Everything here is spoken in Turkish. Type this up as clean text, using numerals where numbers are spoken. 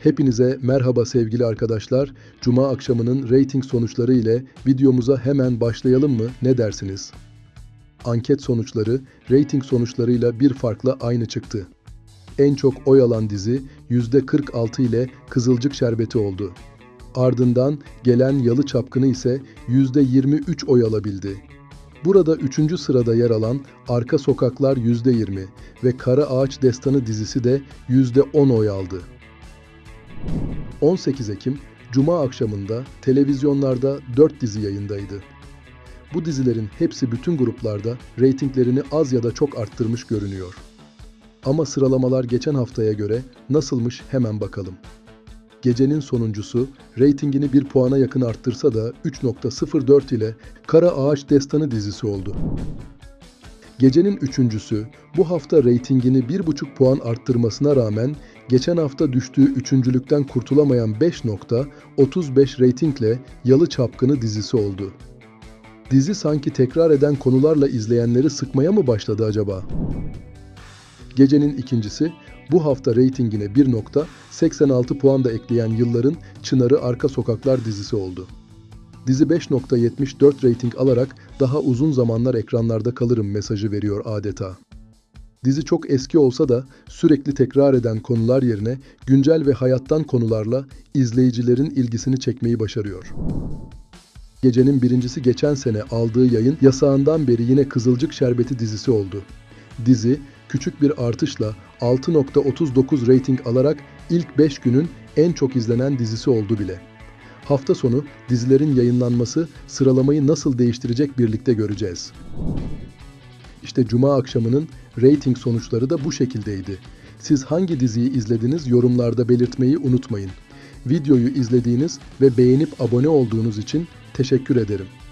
Hepinize merhaba sevgili arkadaşlar. Cuma akşamının reyting sonuçları ile videomuza hemen başlayalım mı? Ne dersiniz? Anket sonuçları, reyting sonuçlarıyla bir farkla aynı çıktı. En çok oy alan dizi %46 ile Kızılcık Şerbeti oldu. Ardından gelen Yalı Çapkını ise %23 oy alabildi. Burada 3. sırada yer alan Arka Sokaklar %20 ve Kara Ağaç Destanı dizisi de %10 oy aldı. 18 Ekim Cuma akşamında televizyonlarda 4 dizi yayındaydı. Bu dizilerin hepsi bütün gruplarda reytinglerini az ya da çok arttırmış görünüyor. Ama sıralamalar geçen haftaya göre nasılmış hemen bakalım. Gecenin sonuncusu reytingini 1 puana yakın arttırsa da 3.04 ile Kara Ağaç Destanı dizisi oldu. Gecenin üçüncüsü bu hafta reytingini 1,5 puan arttırmasına rağmen geçen hafta düştüğü üçüncülükten kurtulamayan 5.35 reytingle Yalı Çapkını dizisi oldu. Dizi sanki tekrar eden konularla izleyenleri sıkmaya mı başladı acaba? Gecenin ikincisi bu hafta reytingine 1.86 puan da ekleyen Yılların Çınarı Arka Sokaklar dizisi oldu. Dizi 5.74 reyting alarak daha uzun zamanlar ekranlarda kalırım mesajı veriyor adeta. Dizi çok eski olsa da sürekli tekrar eden konular yerine güncel ve hayattan konularla izleyicilerin ilgisini çekmeyi başarıyor. Gecenin birincisi geçen sene aldığı yayın yasağından beri yine Kızılcık Şerbeti dizisi oldu. Dizi küçük bir artışla 6.39 reyting alarak ilk 5 günün en çok izlenen dizisi oldu bile. Hafta sonu dizilerin yayınlanması sıralamayı nasıl değiştirecek birlikte göreceğiz. İşte Cuma akşamının reyting sonuçları da bu şekildeydi. Siz hangi diziyi izlediniz yorumlarda belirtmeyi unutmayın. Videoyu izlediğiniz ve beğenip abone olduğunuz için teşekkür ederim.